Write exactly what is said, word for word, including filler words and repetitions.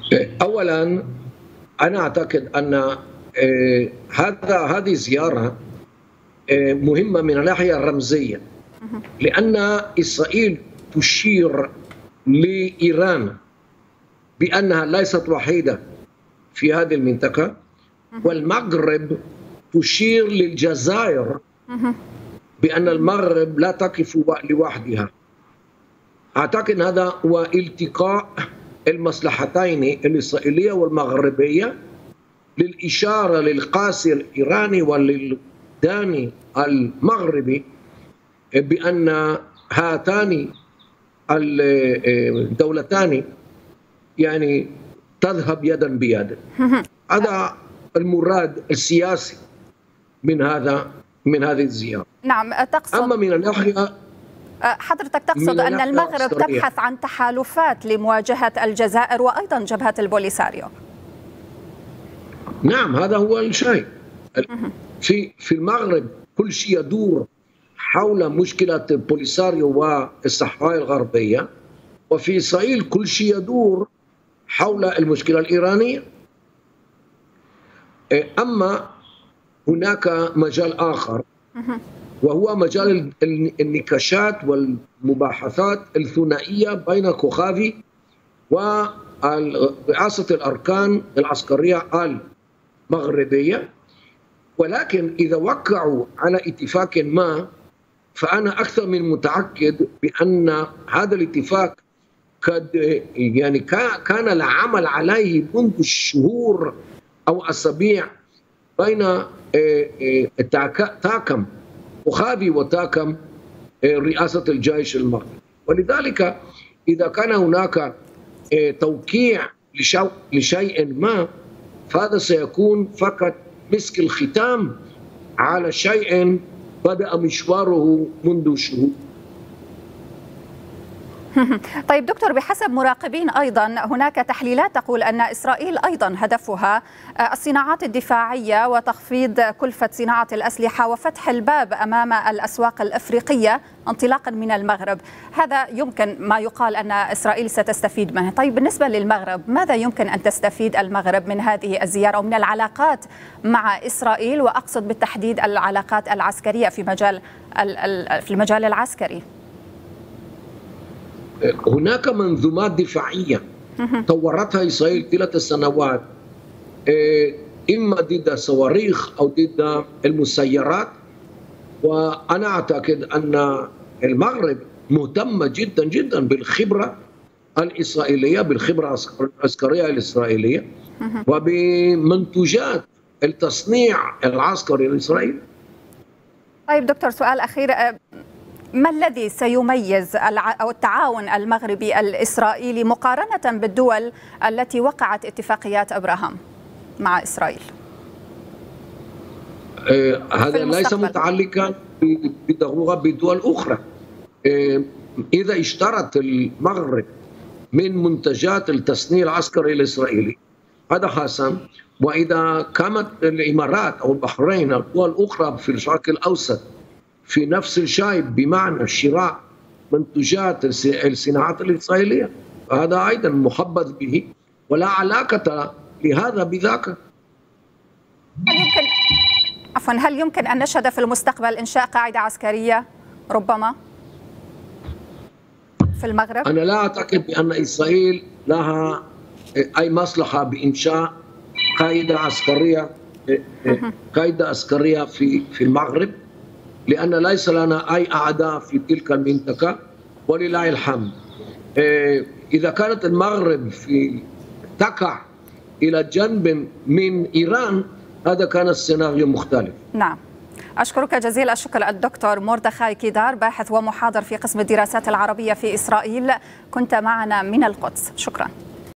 أولا أنا أعتقد أن هذا هذه الزيارة مهمة من الناحية الرمزية، لأن إسرائيل تشير لإيران بأنها ليست وحيدة في هذه المنطقة، والمغرب تشير للجزائر بأن المغرب لا تقف لوحدها. أعتقد هذا هو التقاء المصلحتين الإسرائيلية والمغربية للإشارة للقاسي الإيراني وللداني المغربي بأن هاتان الدولتان يعني تذهب يدا بيد. هذا المراد السياسي من هذا من هذه الزيارة. نعم تقصد. أما من الناحية حضرتك تقصد أن المغرب تبحث عن تحالفات لمواجهة الجزائر وأيضا جبهة البوليساريو. نعم هذا هو الشيء. في في المغرب كل شيء يدور حول مشكلة البوليساريو والصحراء الغربية، وفي إسرائيل كل شيء يدور حول المشكلة الإيرانية. أما هناك مجال آخر وهو مجال النقاشات والمباحثات الثنائية بين كوخافي ورئاسة الأركان العسكرية المغربية، ولكن إذا وقعوا على اتفاق ما فأنا أكثر من متأكد بأن هذا الاتفاق قد يعني كان العمل عليه منذ شهور أو أسابيع بين طاقم كوخافي وطاقم رئاسة الجيش المغربي. ولذلك إذا كان هناك توقيع لشيء ما فهذا سيكون فقط مسك الختام على شيء بدأ مشواره منذ شهور. طيب دكتور، بحسب مراقبين أيضا هناك تحليلات تقول أن إسرائيل أيضا هدفها الصناعات الدفاعية وتخفيض كلفة صناعة الأسلحة وفتح الباب أمام الأسواق الأفريقية انطلاقا من المغرب. هذا يمكن ما يقال أن إسرائيل ستستفيد منه. طيب بالنسبة للمغرب، ماذا يمكن أن تستفيد المغرب من هذه الزيارة ومن العلاقات مع إسرائيل، وأقصد بالتحديد العلاقات العسكرية في مجال في المجال العسكري؟ هناك منظومات دفاعية طورتها إسرائيل طيلة السنوات، إما ضد الصواريخ أو ضد المسيرات، وأنا أعتقد أن المغرب مهتمة جدا جدا بالخبرة الإسرائيلية، بالخبرة العسكرية الإسرائيلية وبمنتوجات التصنيع العسكري الإسرائيلي. طيب دكتور، سؤال أخير، ما الذي سيميز أو التعاون المغربي الإسرائيلي مقارنة بالدول التي وقعت اتفاقيات أبراهام مع إسرائيل؟ آه هذا ليس متعلقا بالضرورة بدول أخرى. آه إذا اشترت المغرب من منتجات التصنيع العسكري الإسرائيلي هذا حسن، وإذا كانت الإمارات أو البحرين أو الدول الأخرى في الشرق الأوسط في نفس الشيء بمعنى شراء منتجات الصناعات الإسرائيلية فهذا أيضا محبذ به ولا علاقة لهذا بذاك. هل يمكن عفوا هل يمكن أن نشهد في المستقبل إنشاء قاعدة عسكرية ربما في المغرب؟ أنا لا أعتقد بأن إسرائيل لها أي مصلحة بإنشاء قاعدة عسكرية قاعدة عسكرية في في المغرب، لأن ليس لنا أي أعداء في تلك المنطقة ولله الحمد. إذا كانت المغرب في تقع إلى جنب من إيران هذا كان السيناريو مختلف. نعم، أشكرك جزيل الشكر الدكتور مردخاي كيدار، باحث ومحاضر في قسم الدراسات العربية في إسرائيل، كنت معنا من القدس. شكرا.